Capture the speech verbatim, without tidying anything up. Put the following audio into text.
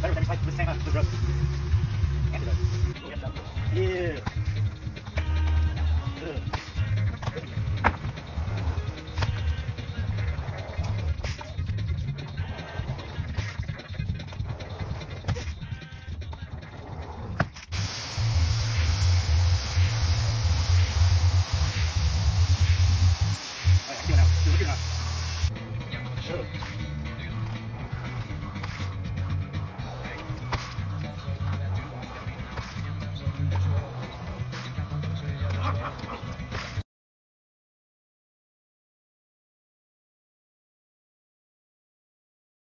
better than this, like, this same, uh, this roast. Antidote. Yeah.